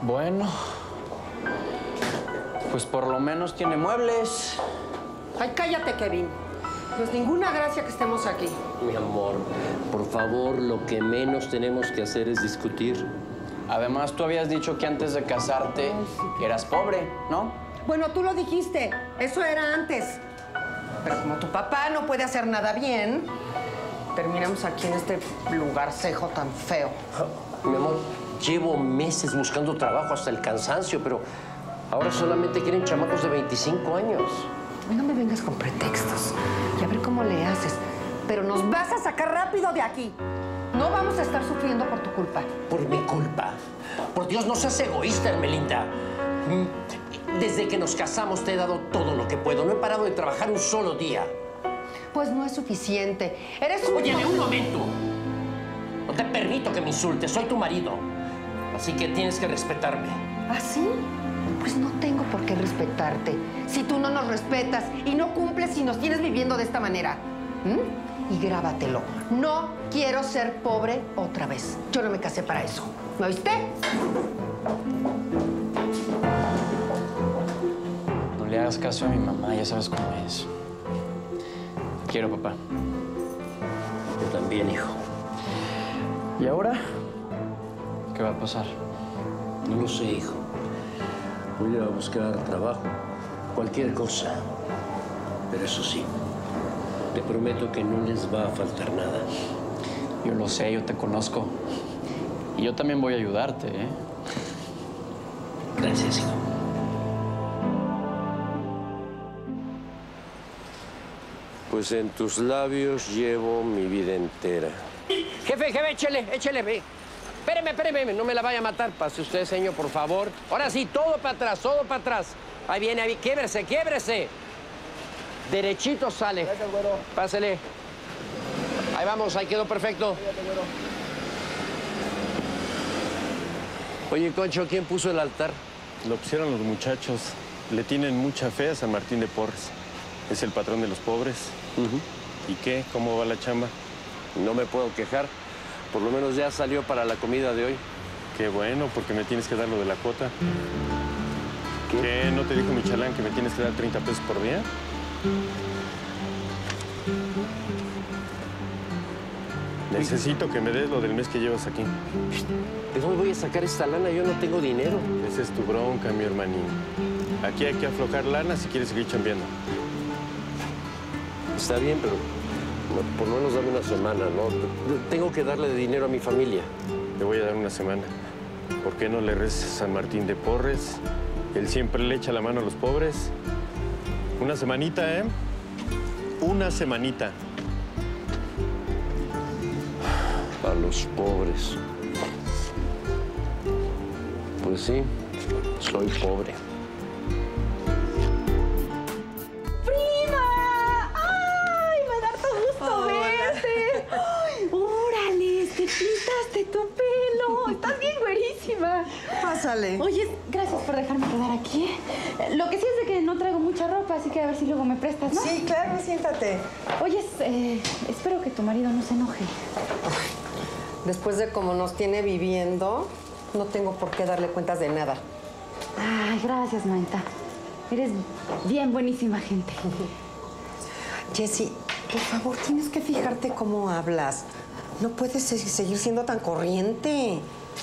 Bueno, pues por lo menos tiene muebles. Ay, cállate, Kevin. No es ninguna gracia que estemos aquí. Mi amor, por favor, lo que menos tenemos que hacer es discutir. Además, tú habías dicho que antes de casarte eras pobre, ¿no? Bueno, tú lo dijiste. Eso era antes. Pero como tu papá no puede hacer nada bien, terminamos aquí en este lugarcejo tan feo. Mi amor, llevo meses buscando trabajo hasta el cansancio, pero ahora solamente quieren chamacos de 25 años. No me vengas con pretextos. Y a ver cómo le haces. Pero nos vas a sacar rápido de aquí. No vamos a estar sufriendo por tu culpa. Por mi culpa. Por Dios, no seas egoísta, Hermelinda. Desde que nos casamos te he dado todo lo que puedo. No he parado de trabajar un solo día. Pues no es suficiente. Eres un... Óyeme, un momento. No te permito que me insultes. Soy tu marido. Así que tienes que respetarme. ¿Ah, sí? Pues no tengo por qué respetarte. Si tú no nos respetas y no cumples y nos tienes viviendo de esta manera. Y grábatelo. No quiero ser pobre otra vez. Yo no me casé para eso. ¿Me oíste? No le hagas caso a mi mamá, ya sabes cómo es. Te quiero, papá. Yo también, hijo. ¿Y ahora? ¿Qué va a pasar? No lo sé, hijo. Voy a buscar trabajo. Cualquier cosa. Pero eso sí, te prometo que no les va a faltar nada. Yo lo sé, yo te conozco. Y yo también voy a ayudarte, ¿eh? Gracias, hijo. Pues en tus labios llevo mi vida entera. Jefe, échele, ve. Espéreme, no me la vaya a matar. Pase usted, señor, por favor. Ahora sí, todo para atrás. Ahí viene, quiebrese. Derechito sale. Gracias, güero. Pásele. Ahí vamos, ahí quedó perfecto. Cuídate, güero. Oye, Concho, ¿quién puso el altar? Lo pusieron los muchachos. Le tienen mucha fe a San Martín de Porres. Es el patrón de los pobres. ¿Y qué? ¿Cómo va la chamba? No me puedo quejar. Por lo menos ya salió para la comida de hoy. Qué bueno, porque me tienes que dar lo de la cuota. ¿Qué? ¿No te dijo Michalán que me tienes que dar 30 pesos por día? Necesito que me des lo del mes que llevas aquí. ¿De dónde voy a sacar esta lana? Yo no tengo dinero. Esa es tu bronca, mi hermanín. Aquí hay que aflojar lana si quieres seguir chambeando. Está bien, pero por lo menos dame una semana, ¿no? Tengo que darle dinero a mi familia. Te voy a dar una semana. ¿Por qué no le rezas a San Martín de Porres? Él siempre le echa la mano a los pobres. Una semanita, ¿eh? Una semanita. A los pobres. Pues sí, soy pobre. ¡Prima! ¡Ay, me da harto gusto verte! ¡Ay, órale! ¡Te pintaste tu pelo! ¡Estás bien güerísima! Pásale. Oye, gracias por dejarme quedar aquí. Lo que sí es de que no traigo mucha ropa, así que a ver si luego me prestas, ¿no? Sí, claro, siéntate. Oye, espero que tu marido no se enoje. Después de cómo nos tiene viviendo, no tengo por qué darle cuentas de nada. Ay, gracias, Manta. Eres bien buenísima gente. Jessy, por favor, tienes que fijarte cómo hablas. No puedes seguir siendo tan corriente.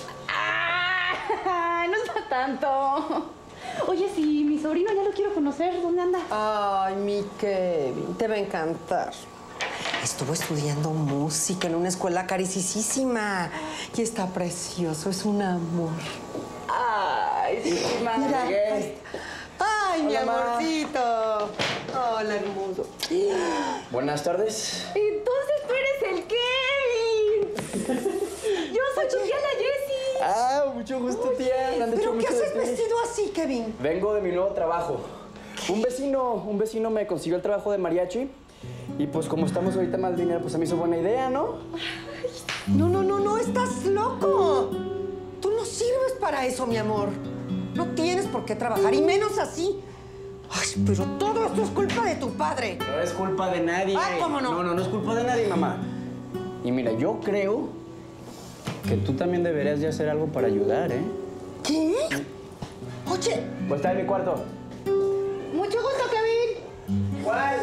¡Ah! No es para tanto. Oye, si mi sobrino ya lo quiero conocer, ¿dónde anda? Ay, mi Kevin, te va a encantar. Estuvo estudiando música en una escuela carísima. Y está precioso, es un amor. Ay, sí, madre. Mira, ay, mi amorcito. Hola, hermoso. Buenas tardes. Entonces tú eres el Kevin. Yo soy tu tía la Jessie. Ah, mucho gusto, tía. Me han dicho ¿Pero qué mucho de haces ti. vestido así, Kevin? Vengo de mi nuevo trabajo. Un vecino me consiguió el trabajo de mariachi. Y pues como estamos ahorita mal dinero, pues a mí es buena idea, ¿no? No, estás loco. Tú no sirves para eso, mi amor. No tienes por qué trabajar, y menos así. Ay, pero todo esto es culpa de tu padre. No es culpa de nadie. Ah, ¿cómo no? No es culpa de nadie, mamá. Y mira, yo creo que tú también deberías de hacer algo para ayudar, ¿eh? ¿Qué? Oye. Pues está en mi cuarto. Mucho gusto, Kevin. Igual.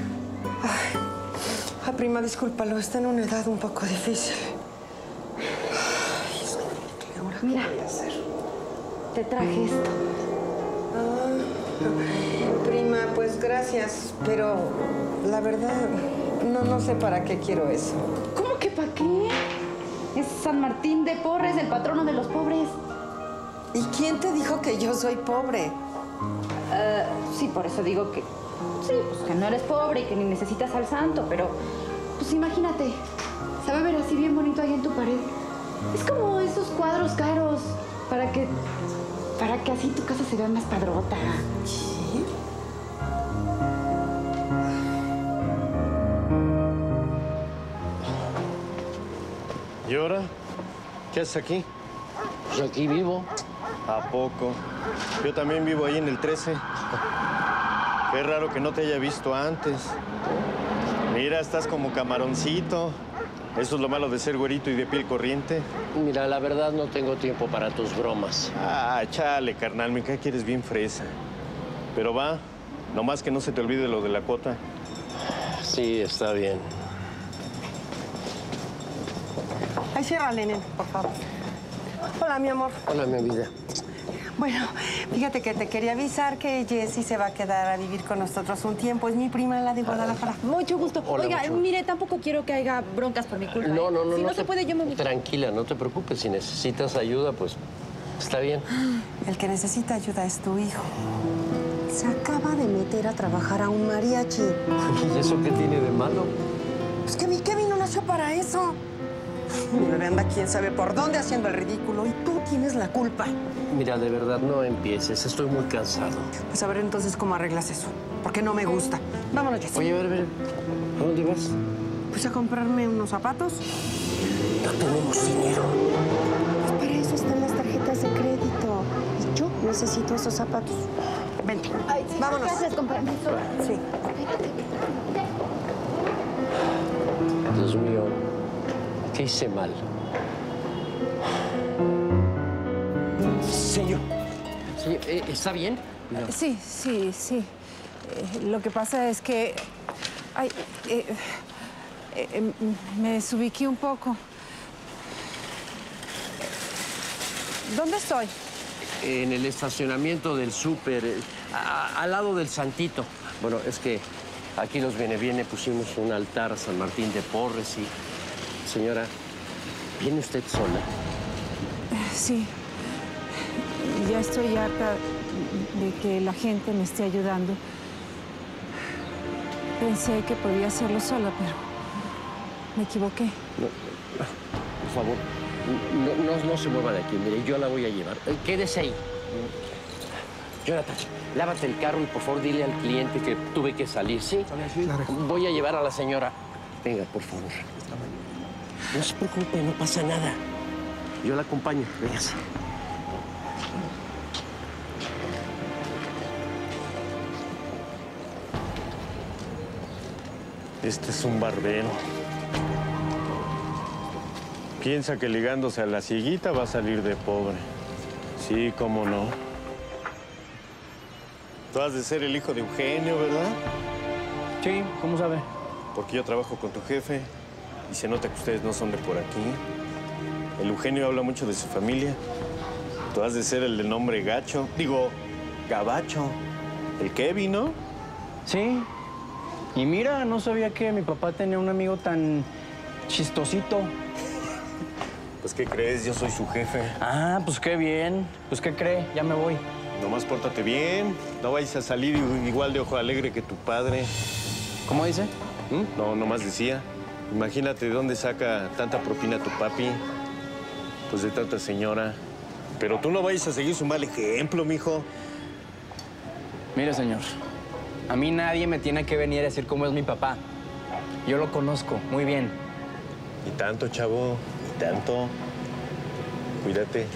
Ay, prima, discúlpalo. Está en una edad un poco difícil. Mira, te traje esto. Prima, pues gracias, pero la verdad no sé para qué quiero eso. ¿Cómo que para qué? Es San Martín de Porres, el patrono de los pobres. ¿Y quién te dijo que yo soy pobre? Sí, por eso digo que... Sí, pues que no eres pobre y que ni necesitas al santo, pero... Pues imagínate, se va a ver así bien bonito ahí en tu pared. Es como esos cuadros caros, para que así tu casa se vea más padrota. ¿Sí? ¿Y ahora? ¿Qué haces aquí? Pues aquí vivo. ¿A poco? Yo también vivo ahí en el 13. Qué raro que no te haya visto antes. Mira, estás como camaroncito. Eso es lo malo de ser güerito y de piel corriente. Mira, la verdad no tengo tiempo para tus bromas. Ah, chale, carnal, me cae que eres bien fresa. Pero va, nomás que no se te olvide lo de la cuota. Sí, está bien. Ay, ciérrale, nene, por favor. Hola, mi amor. Hola, mi vida. Bueno, fíjate que te quería avisar que Jessie se va a quedar a vivir con nosotros un tiempo. Es mi prima, la de Guadalajara. Mucho gusto. Hola, Oiga, mucho. mire, tampoco quiero que haya broncas por mi culpa. No, no, no. Si no te- se puede, yo me voy. Tranquila, no te preocupes. Si necesitas ayuda, pues está bien. El que necesita ayuda es tu hijo. Se acaba de meter a trabajar a un mariachi. ¿Y eso qué tiene de malo? Pues que mi Kevin no nació para eso. Mi bebé anda quién sabe por dónde haciendo el ridículo y tú tienes la culpa. Mira, de verdad, no empieces. Estoy muy cansado. Pues a ver entonces cómo arreglas eso. Porque no me gusta. Vámonos, Jessie. Oye, a ver. ¿A dónde vas? Pues a comprarme unos zapatos. No tenemos dinero. Pues para eso están las tarjetas de crédito. Y yo necesito esos zapatos. Vente. Vámonos. Gracias, con permiso. Sí. Dios mío, ¿qué hice mal? Señor. Señor, ¿está bien? No. Sí, sí, sí. Lo que pasa es que... Ay, me desubiqué un poco. ¿Dónde estoy? En el estacionamiento del súper, al lado del Santito. Bueno, es que aquí los viene pusimos un altar a San Martín de Porres y... Señora, ¿viene usted sola? Sí. Ya estoy harta de que la gente me esté ayudando. Pensé que podía hacerlo sola, pero me equivoqué. No, por favor, no se mueva de aquí. Mire, yo la voy a llevar. Quédese ahí. Jonathan, lávate el carro y por favor dile al cliente que tuve que salir, ¿sí? Claro. Voy a llevar a la señora. Venga, por favor. No se preocupe, no pasa nada. Yo la acompaño. Véngase. Este es un barbero. Piensa que ligándose a la cieguita va a salir de pobre. Sí, cómo no. Tú has de ser el hijo de Eugenio, ¿verdad? Sí, ¿cómo sabe? Porque yo trabajo con tu jefe y se nota que ustedes no son de por aquí. El Eugenio habla mucho de su familia. Tú has de ser el de nombre Gacho. Digo, Gabacho. El Kevin, ¿no? Sí. Y mira, no sabía que mi papá tenía un amigo tan chistosito. Pues, ¿qué crees? Yo soy su jefe. Ah, pues qué bien. Pues, ¿qué cree? Ya me voy. Nomás pórtate bien. No vayas a salir igual de ojo alegre que tu padre. ¿Cómo dice? No, nomás decía. Imagínate de dónde saca tanta propina tu papi. Pues de tanta señora. Pero tú no vayas a seguir su mal ejemplo, mijo. Mire, señor, a mí nadie me tiene que venir a decir cómo es mi papá. Yo lo conozco muy bien. Y tanto, chavo, y tanto. Cuídate.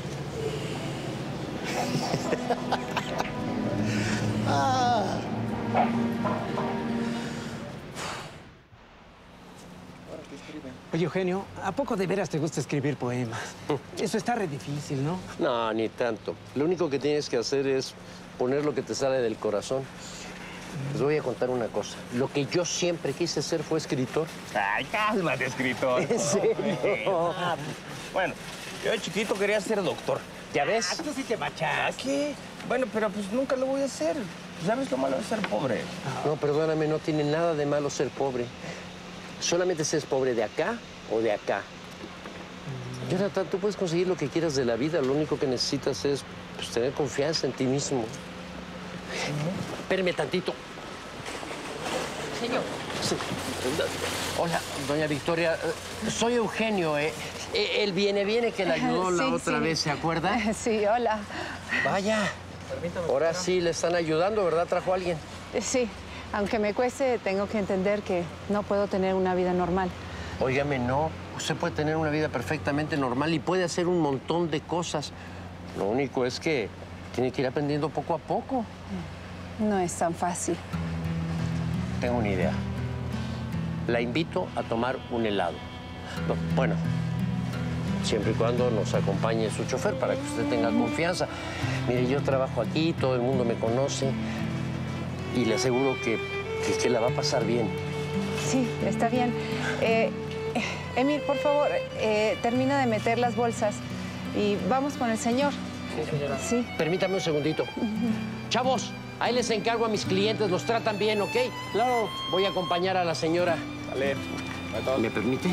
Ahora que escriben. Oye, Eugenio, ¿a poco de veras te gusta escribir poemas? Eso está re difícil, ¿no? No, ni tanto. Lo único que tienes que hacer es poner lo que te sale del corazón. Les voy a contar una cosa. Lo que yo siempre quise ser fue escritor. Ay, cálmate, escritor. ¿En serio? Bueno, yo de chiquito quería ser doctor. ¿Ya ves? Tú sí te machas. ¿Qué? Bueno, pero pues nunca lo voy a hacer. ¿Sabes lo malo de ser pobre? No, perdóname, no tiene nada de malo ser pobre. Solamente seas pobre de acá o de acá. Jonathan, tú puedes conseguir lo que quieras de la vida. Lo único que necesitas es pues, tener confianza en ti mismo. Espérame tantito. Señor. Sí. Hola, doña Victoria. Soy Eugenio. El viene que la ayudó la otra vez, ¿se acuerda? Sí, hola. Vaya. Ahora sí le están ayudando, ¿verdad? ¿Trajo a alguien? Sí, aunque me cueste, tengo que entender que no puedo tener una vida normal. Óigame, no. Usted puede tener una vida perfectamente normal y puede hacer un montón de cosas. Lo único es que tiene que ir aprendiendo poco a poco. No es tan fácil. Tengo una idea. La invito a tomar un helado. No, bueno, siempre y cuando nos acompañe su chofer para que usted tenga confianza. Mire, yo trabajo aquí, todo el mundo me conoce y le aseguro que la va a pasar bien. Sí, está bien. Emil, por favor, termina de meter las bolsas y vamos con el señor. Sí, señora. Sí. Permítame un segundito. Chavos, ahí les encargo a mis clientes, los tratan bien, ¿ok? Claro. Voy a acompañar a la señora. Dale. ¿Me permite?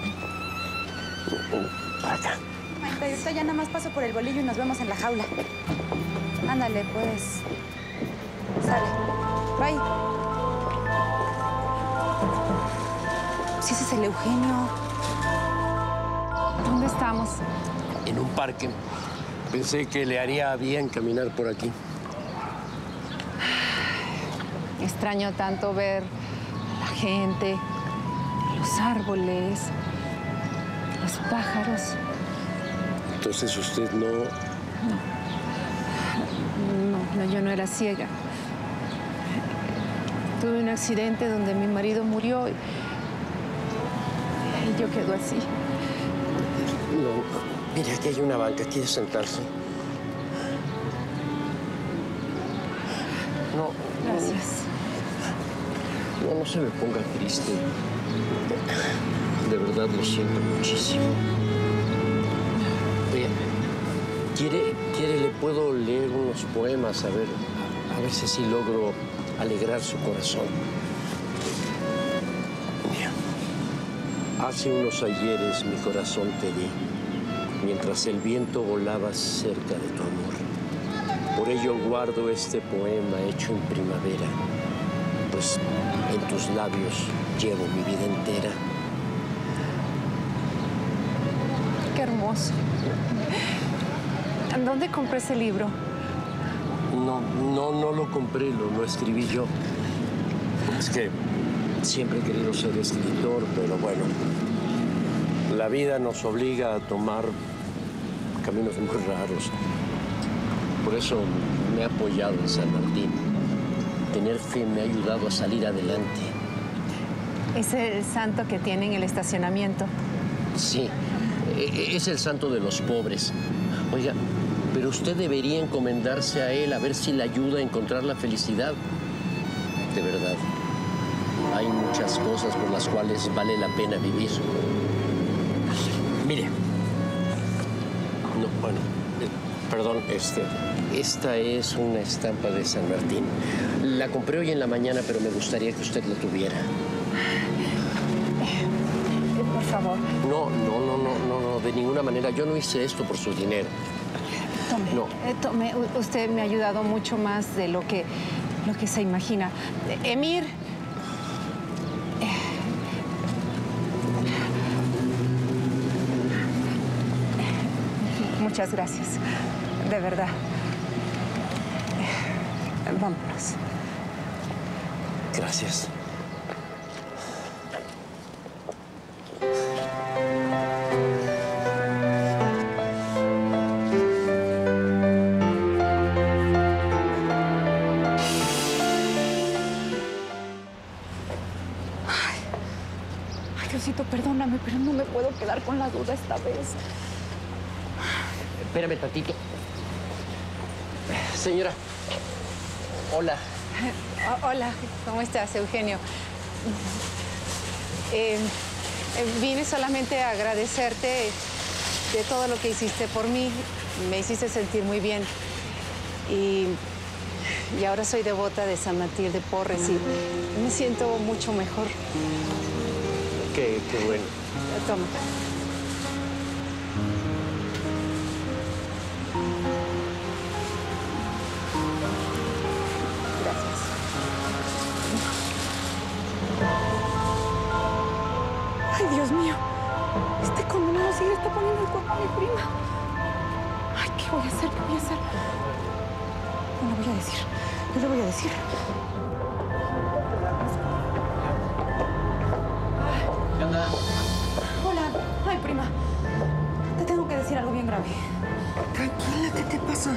Para acá. Maita, ahorita ya nada más paso por el bolillo y nos vemos en la jaula. Ándale, pues. Sale. Bye. Si ese es el Eugenio. ¿Dónde estamos? En un parque. Pensé que le haría bien caminar por aquí. Extraño tanto ver la gente, los árboles, los pájaros. Entonces usted no... No, yo no era ciega. Tuve un accidente donde mi marido murió y yo quedo así. No, mire, aquí hay una banca. ¿Quiere sentarse? No. Gracias. No se me ponga triste. De verdad lo siento muchísimo. Oye, ¿quiere le puedo leer unos poemas? A ver si así logro alegrar su corazón. Mira. Hace unos ayeres mi corazón te di, mientras el viento volaba cerca de tu amor. Por ello guardo este poema hecho en primavera, pues en tus labios llevo mi vida entera. Qué hermoso. ¿Dónde compré ese libro? No lo compré, lo escribí yo. Es que siempre he querido ser escritor, pero bueno, la vida nos obliga a tomar caminos muy raros. Por eso me he apoyado en San Martín. Tener fe me ha ayudado a salir adelante. Es el santo que tiene en el estacionamiento. Sí, es el santo de los pobres. Oiga, pero usted debería encomendarse a él a ver si le ayuda a encontrar la felicidad. De verdad, hay muchas cosas por las cuales vale la pena vivir. Mire. No, bueno, perdón, esta es una estampa de San Martín. La compré hoy en la mañana, pero me gustaría que usted la tuviera. Por favor. No, de ninguna manera. Yo no hice esto por su dinero. Tome. No. Tome. Usted me ha ayudado mucho más de lo que se imagina. Emir. Muchas gracias. De verdad. Vámonos. Gracias. Diosito, perdóname. perdóname, pero no me puedo quedar con la duda esta vez. Espérame tantito. Señora. Hola. Hola, ¿cómo estás, Eugenio? Vine solamente a agradecerte de todo lo que hiciste por mí. Me hiciste sentir muy bien. Y ahora soy devota de San Martín de Porres y me siento mucho mejor. Qué bueno. Toma. Ay, Dios mío. Este condenado sí le está poniendo el cuerpo a mi prima. Ay, ¿qué voy a hacer? ¿Qué voy a hacer? No le voy a decir. Yo le voy a decir. ¿Qué onda? Hola. Ay, prima. Te tengo que decir algo bien grave. Tranquila, ¿qué te pasa?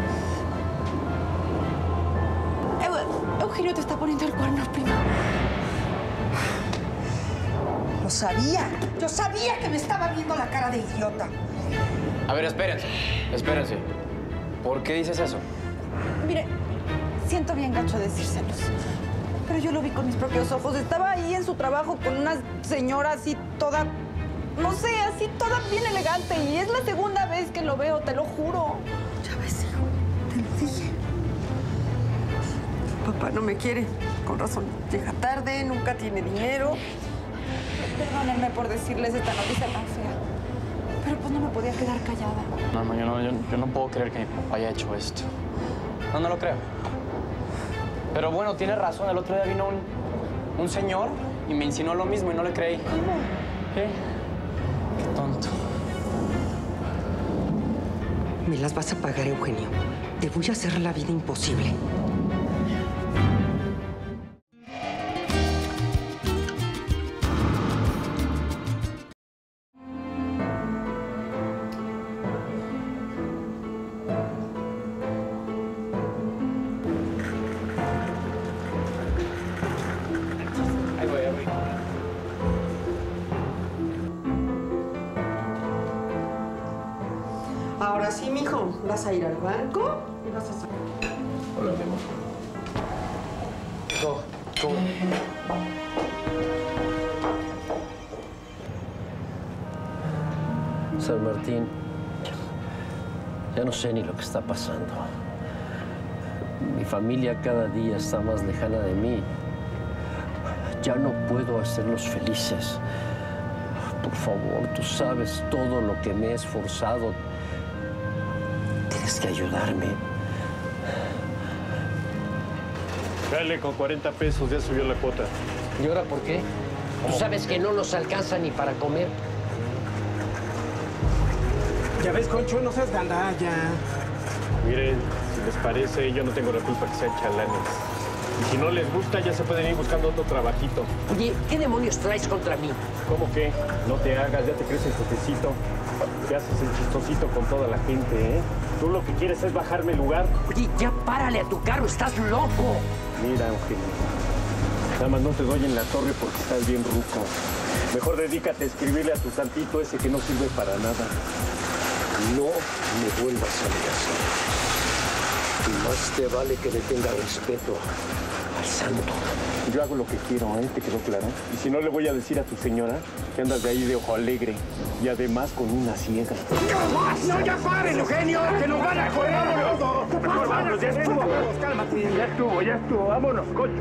Eugenio te está poniendo el cuerno, prima. Lo sabía. Yo sabía que me estaba viendo la cara de idiota. A ver, espérense. ¿Por qué dices eso? Mire, siento bien gacho decírselos. Pero yo lo vi con mis propios ojos. Estaba ahí en su trabajo con una señora así toda... No sé, así toda bien elegante. Y es la segunda vez que lo veo, te lo juro. Ya ves, hijo, te lo dije. Papá no me quiere. Con razón, llega tarde, nunca tiene dinero. Perdónenme por decirles esta noticia tan fea. Pero pues no me podía quedar callada. No, yo no puedo creer que mi papá haya hecho esto. No lo creo. Pero bueno, tiene razón. El otro día vino un señor y me insinuó lo mismo y no le creí. ¿Cómo? ¿Qué? Qué tonto. Me las vas a pagar, Eugenio. Te voy a hacer la vida imposible. Ahora sí, mijo, vas a ir al banco y vas a sacar. Hola, mi amor. ¿Cómo? San Martín, ya no sé ni lo que está pasando. Mi familia cada día está más lejana de mí. Ya no puedo hacerlos felices. Por favor, tú sabes todo lo que me he esforzado. Tienes que ayudarme. Dale, con 40 pesos ya subió la cuota. ¿Y ahora por qué? Tú sabes que no nos alcanza ni para comer. Ya ves, Concho, no seas gandalla. Miren, si les parece, yo no tengo la culpa que sean chalanes. Y si no les gusta, ya se pueden ir buscando otro trabajito. Oye, ¿qué demonios traes contra mí? ¿Cómo que? No te hagas, ya te crece el jefecito. Te haces el chistosito con toda la gente, ¿eh? Tú lo que quieres es bajarme el lugar. Oye, ya párale a tu carro, estás loco. Mira, Eugenio, nada más no te doy en la torre porque estás bien ruco. Mejor dedícate a escribirle a tu santito ese que no sirve para nada. No me vuelvas a amenazar. Y más te vale que le tenga respeto al santo. Yo hago lo que quiero, ¿eh? ¿Te quedó claro? Y si no, le voy a decir a tu señora que andas de ahí de ojo alegre y además con una ciega. ¡No, ya paren, Eugenio! ¡Que nos van a correr! ¡Vámonos! Mejor vámonos, ya estuvo. Cálmate. Ya estuvo, vámonos, coño.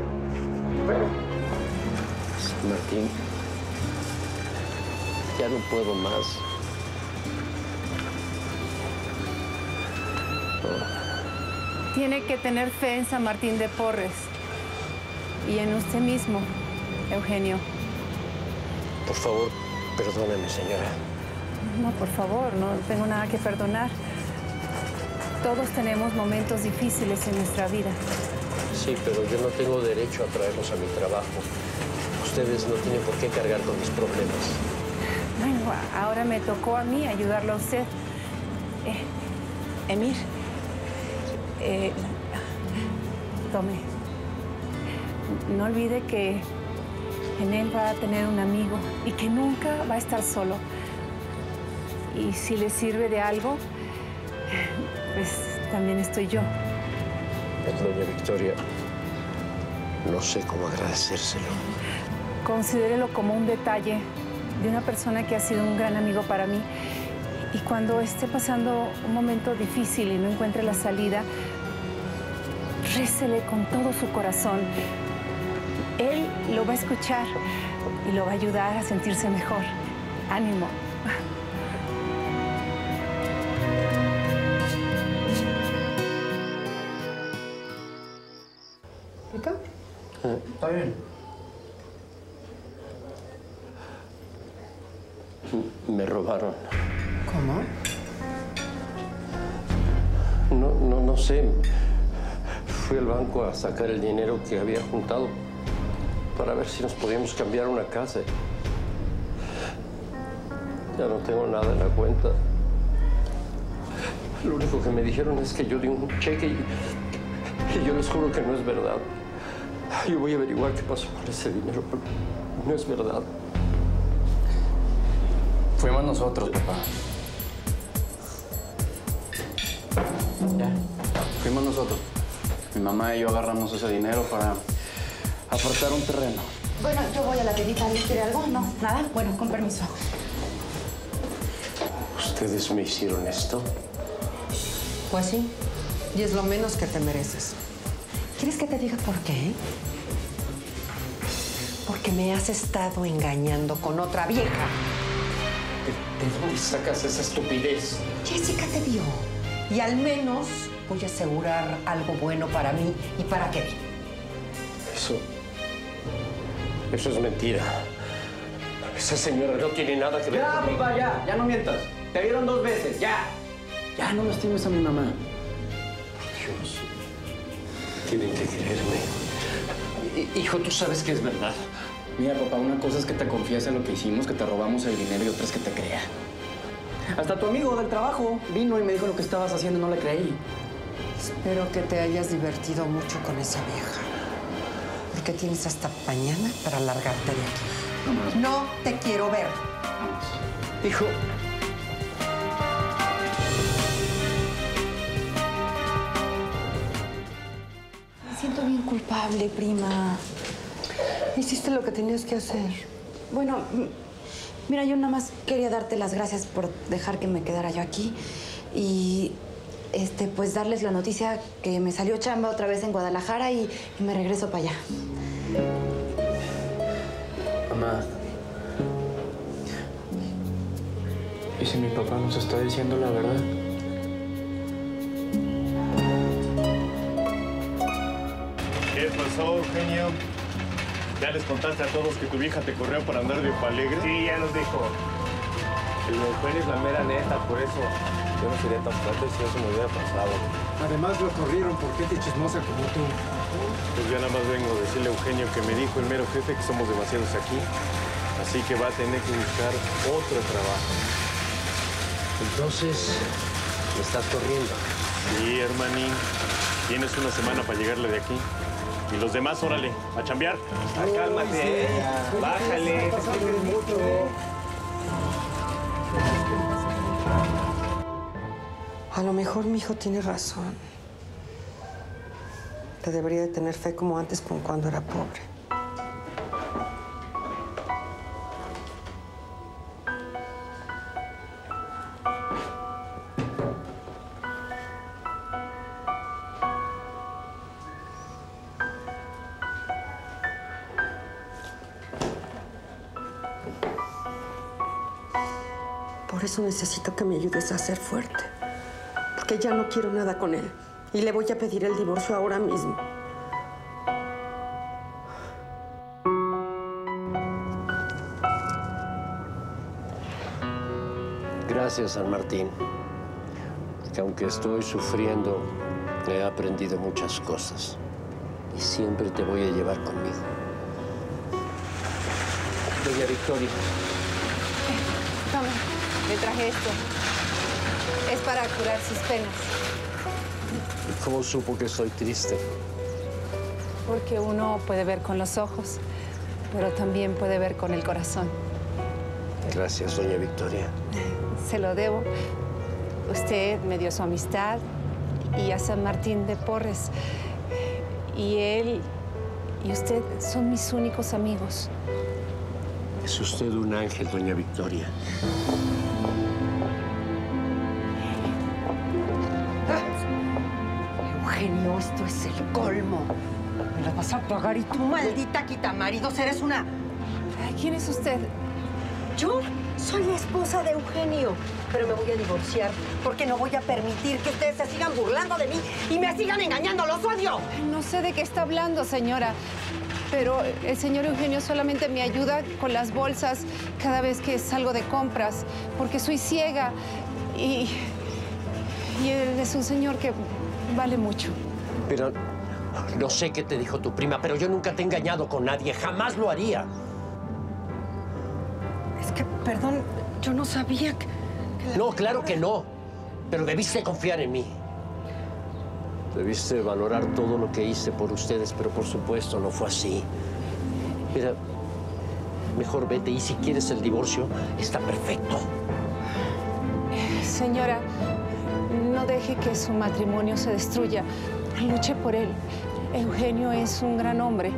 Martín, ya no puedo más. Tiene que tener fe en San Martín de Porres y en usted mismo, Eugenio. Por favor, perdóname, señora. No, por favor, no tengo nada que perdonar. Todos tenemos momentos difíciles en nuestra vida. Sí, pero yo no tengo derecho a traerlos a mi trabajo. Ustedes no tienen por qué cargar con mis problemas. Bueno, ahora me tocó a mí ayudarlo a usted. Emir, tome. No olvide que en él va a tener un amigo y que nunca va a estar solo. Y si le sirve de algo, pues también estoy yo. Doña Victoria, no sé cómo agradecérselo. Considérelo como un detalle de una persona que ha sido un gran amigo para mí. Y cuando esté pasando un momento difícil y no encuentre la salida, récele con todo su corazón. Él lo va a escuchar y lo va a ayudar a sentirse mejor. Ánimo. ¿Rica? Está bien. Me robaron. ¿Cómo? No sé. Fui al banco a sacar el dinero que había juntado para ver si nos podíamos cambiar una casa. Ya no tengo nada en la cuenta. Lo único que me dijeron es que yo di un cheque y yo les juro que no es verdad. Yo voy a averiguar qué pasó con ese dinero, pero no es verdad. Fuimos nosotros, papá. Ya, fuimos nosotros. Mi mamá y yo agarramos ese dinero para apartar un terreno. Bueno, yo voy a la tiendita. ¿Les quiere algo? No, nada. Bueno, con permiso. ¿Ustedes me hicieron esto? Pues sí, y es lo menos que te mereces. ¿Quieres que te diga por qué? Porque me has estado engañando con otra vieja. ¿De dónde sacas esa estupidez? Jessica te dio. Y al menos voy a asegurar algo bueno para mí y para Kevin. Eso es mentira. Esa señora no tiene nada que ver Ya, conmigo. papá, ya no mientas. Te vieron 2 veces, ya. Ya no lastimes a mi mamá. Dios, tienen que creerme. Hijo, tú sabes que es verdad. Mira, papá, una cosa es que te confiese lo que hicimos, que te robamos el dinero, y otra es que te crea. Hasta tu amigo del trabajo vino y me dijo lo que estabas haciendo y no le creí. Espero que te hayas divertido mucho con esa vieja. Porque tienes hasta mañana para largarte de aquí. No te quiero ver. Hijo. Me siento bien culpable, prima. Hiciste lo que tenías que hacer. Bueno, mira, yo nada más quería darte las gracias por dejar que me quedara yo aquí y, pues darles la noticia que me salió chamba otra vez en Guadalajara y me regreso para allá. Mamá. ¿Y si mi papá nos está diciendo la verdad? ¿Qué pasó, Eugenio? ¿Ya les contaste a todos que tu vieja te corrió para andar de alegre? Sí, ya nos dijo. El Eugenio es la mera neta, por eso yo no sería tan fuerte si eso me hubiera pasado. Además lo corrieron por gente chismosa como tú. Pues yo nada más vengo a decirle a Eugenio que me dijo el mero jefe que somos demasiados aquí, así que va a tener que buscar otro trabajo. Entonces, ¿me estás corriendo? Sí, hermanín. Tienes una semana para llegarle de aquí. Y los demás, órale, a chambear. Cálmate. Bájale. A lo mejor mi hijo tiene razón. Te debería de tener fe como antes con cuando era pobre. Por eso necesito que me ayudes a ser fuerte. Porque ya no quiero nada con él. Y le voy a pedir el divorcio ahora mismo. Gracias, San Martín. Que aunque estoy sufriendo, he aprendido muchas cosas. Y siempre te voy a llevar conmigo. Doña Victoria. Toma, le traje esto. Es para curar sus penas. ¿Cómo supo que estoy triste? Porque uno puede ver con los ojos, pero también puede ver con el corazón. Gracias, doña Victoria. Se lo debo. Usted me dio su amistad y a San Martín de Porres. Y él y usted son mis únicos amigos. Es usted un ángel, doña Victoria. Eugenio, esto es el colmo. Me las vas a pagar y tú, maldita quitamaridos, eres una... ¿Quién es usted? Yo soy la esposa de Eugenio, pero me voy a divorciar porque no voy a permitir que ustedes se sigan burlando de mí y me sigan engañando. ¡Los odio! No sé de qué está hablando, señora, pero el señor Eugenio solamente me ayuda con las bolsas cada vez que salgo de compras, porque soy ciega y él es un señor que vale mucho. Pero no sé qué te dijo tu prima, pero yo nunca te he engañado con nadie. Jamás lo haría. Es que, perdón, yo no sabía que No, claro que no. Pero debiste confiar en mí. Debiste valorar todo lo que hice por ustedes, pero por supuesto no fue así. Mira, mejor vete y si quieres el divorcio, está perfecto. Señora, no deje que su matrimonio se destruya. Luche por él. Eugenio es un gran hombre.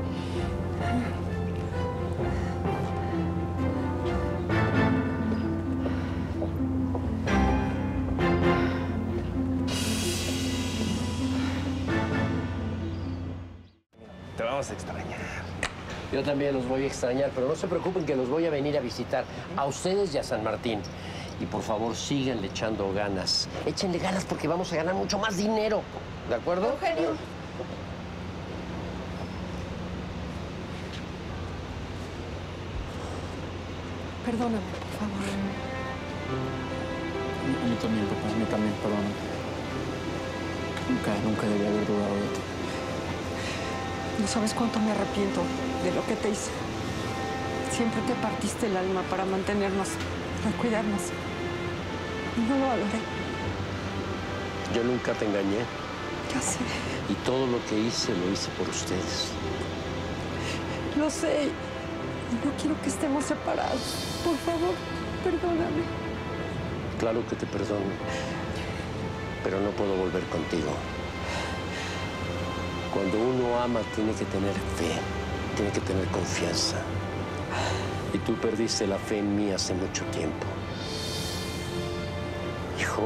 Te vamos a extrañar. Yo también los voy a extrañar, pero no se preocupen que los voy a venir a visitar a ustedes y a San Martín. Y por favor, síganle echando ganas. Échenle ganas porque vamos a ganar mucho más dinero. ¿De acuerdo? Eugenio. Perdóname, por favor. A mí también, papá, a mí también, perdóname. Nunca debí haber dudado de ti. No sabes cuánto me arrepiento de lo que te hice. Siempre te partiste el alma para mantenernos, para cuidarnos. Y no lo valoré. Yo nunca te engañé. Ya sé. Y todo lo que hice, lo hice por ustedes. Lo sé. Y no quiero que estemos separados. Por favor, perdóname. Claro que te perdono. Pero no puedo volver contigo. Cuando uno ama, tiene que tener fe. Tiene que tener confianza. Y tú perdiste la fe en mí hace mucho tiempo. Hijo,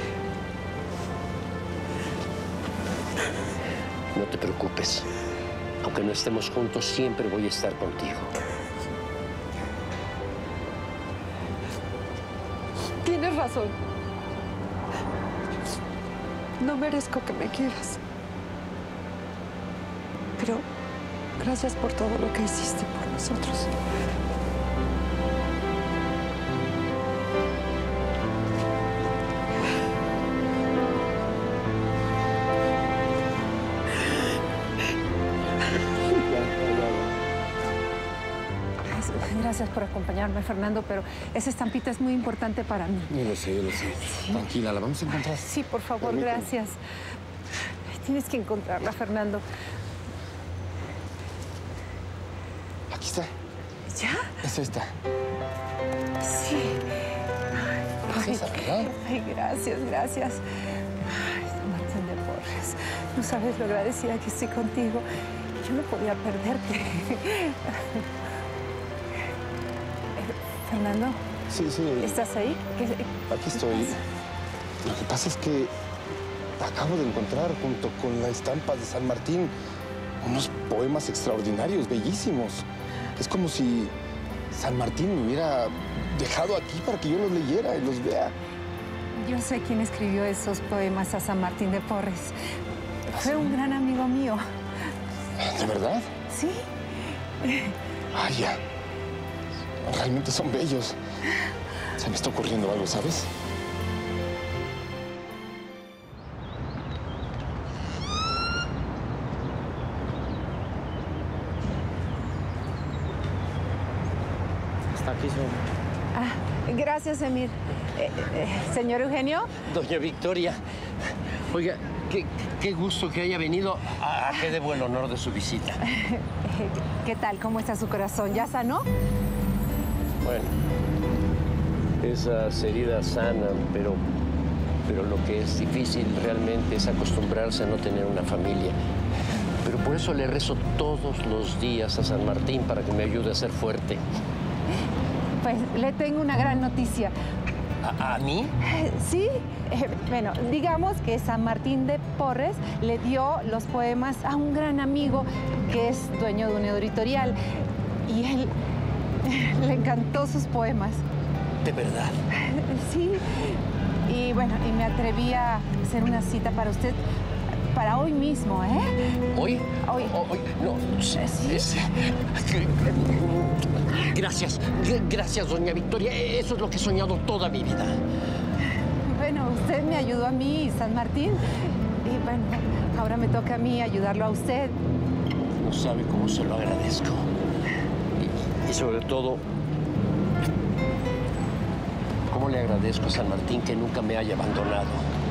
no te preocupes. Aunque no estemos juntos, siempre voy a estar contigo. Tienes razón. No merezco que me quieras. Pero gracias por todo lo que hiciste por nosotros. Gracias por acompañarme, Fernando, pero esa estampita es muy importante para mí. Yo lo sé, yo lo sé. Tranquila, la vamos a encontrar. Sí, por favor, Permíteme. gracias. Tienes que encontrarla, Fernando. Aquí está. ¿Ya? Es esta. Sí. Es esa, ¿verdad? Ay, gracias, gracias. Ay, San Martín de Porres, no sabes lo agradecida que estoy contigo. Yo no podía perderte. Fernando. Sí. ¿Estás ahí? Aquí estoy. Lo que pasa es que acabo de encontrar, junto con la estampa de San Martín, unos poemas extraordinarios, bellísimos. Es como si San Martín me hubiera dejado aquí para que yo los leyera y los vea. Yo sé quién escribió esos poemas a San Martín de Porres. Fue un gran amigo mío. ¿De verdad? Sí. Vaya. Realmente son bellos. Se me está ocurriendo algo, ¿sabes? Está aquí, señor. Gracias, Emir. Señor Eugenio. Doña Victoria, Oiga, qué gusto que haya venido. ¿A qué debo el honor de su visita? ¿Qué tal? ¿Cómo está su corazón? ¿Ya sanó? Bueno, esas heridas sanan, pero lo que es difícil realmente es acostumbrarse a no tener una familia. Pero por eso le rezo todos los días a San Martín para que me ayude a ser fuerte. Pues le tengo una gran noticia. ¿A mí? Sí. Bueno, digamos que San Martín de Porres le dio los poemas a un gran amigo que es dueño de una editorial. Y él le encantó sus poemas. ¿De verdad? Sí. Y bueno, y me atreví a hacer una cita para usted para hoy mismo, ¿eh? ¿Hoy? Hoy. No. ¿Sí? Gracias, doña Victoria. Eso es lo que he soñado toda mi vida. Bueno, usted me ayudó a mí, San Martín. Y bueno, ahora me toca a mí ayudarlo a usted. No sabe cómo se lo agradezco. Y sobre todo, cómo le agradezco a San Martín que nunca me haya abandonado.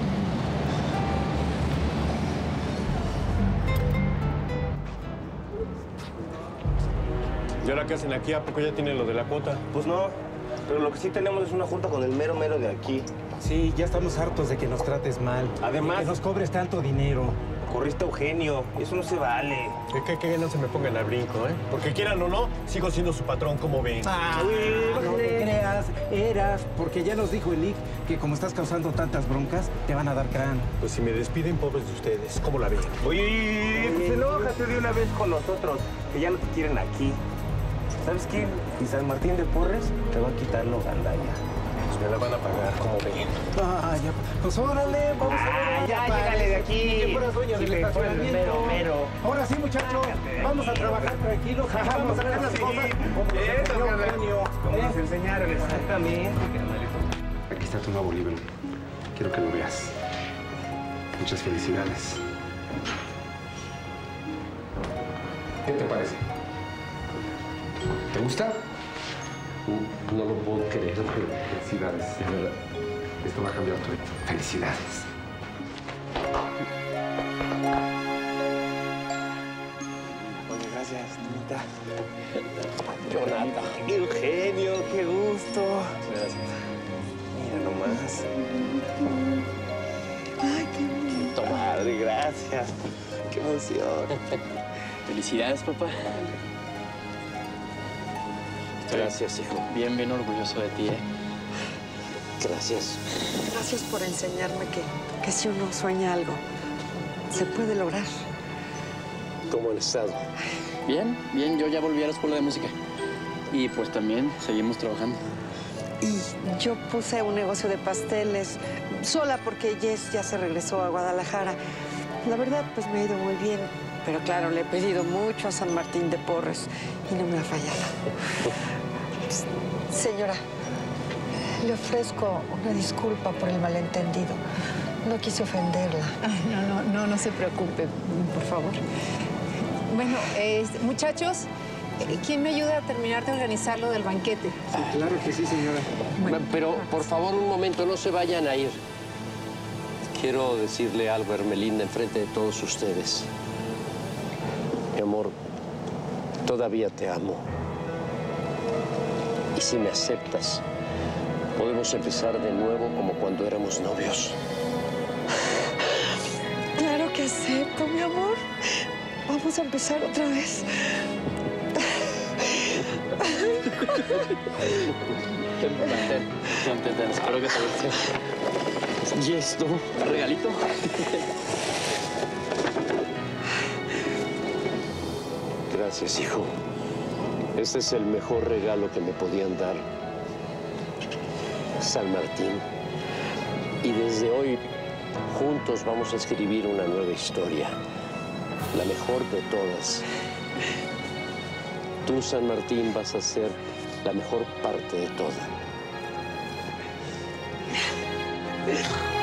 ¿Y ahora qué hacen aquí? ¿A poco ya tienen lo de la cuota? Pues no, pero lo que sí tenemos es una junta con el mero de aquí. Sí, ya estamos hartos de que nos trates mal. Además, y que nos cobres tanto dinero. Corriste a Eugenio, eso no se vale. Que no se me pongan al brinco, ¿eh? Porque quieran o no, sigo siendo su patrón, como ven. No te creas, eras, porque ya nos dijo el IC que como estás causando tantas broncas, te van a dar crán. Pues si me despiden, pobres de ustedes, ¿cómo la ven? Oye, pues enójate de una vez con nosotros, que ya no te quieren aquí. ¿Sabes qué? Y San Martín de Porres te va a quitar lo gandalla. Pues me la van a pagar, como ven. Ah, ya. Pues órale, vamos a ver. Ya, llégale de aquí. Que fueras dueño del estacionamiento. Mero. Ahora sí, muchacho, vamos a trabajar tranquilos. Vamos a hacer las cosas. Como nos enseñaron, exactamente. Aquí está tu nuevo libro. Quiero que lo veas. Muchas felicidades. ¿Qué te parece? ¿Te gusta? No lo puedo creer. Felicidades, de verdad. Esto va a cambiar tu vida. Felicidades. Oye, gracias, Tonita. Jonathan. Eugenio, qué gusto. Gracias. Mira nomás. Ay, qué bonito. Madre, gracias. Qué emoción. Felicidades, papá. Gracias, hijo. Bien orgulloso de ti, ¿eh? Gracias. Gracias por enseñarme que si uno sueña algo, se puede lograr. ¿Cómo han estado? Bien. Yo ya volví a la escuela de música. Y pues también seguimos trabajando. Y yo puse un negocio de pasteles sola porque Jess ya se regresó a Guadalajara. La verdad, pues me ha ido muy bien. Pero claro, le he pedido mucho a San Martín de Porres y no me ha fallado. Señora, le ofrezco una disculpa por el malentendido. No quise ofenderla. Ay, no se preocupe, por favor. Bueno, muchachos, ¿quién me ayuda a terminar de organizar lo del banquete? Sí, claro que sí, señora. Bueno, Pero, por favor, un momento, no se vayan a ir. Quiero decirle algo a Hermelinda enfrente de todos ustedes. Mi amor, todavía te amo. Y si me aceptas, podemos empezar de nuevo como cuando éramos novios. Claro que acepto, mi amor. Vamos a empezar otra vez. Ten, espero que te guste. ¿Y esto? ¿Regalito? Gracias, hijo. Este es el mejor regalo que me podían dar. San Martín. Y desde hoy, juntos vamos a escribir una nueva historia. La mejor de todas. Tú, San Martín, vas a ser la mejor parte de toda.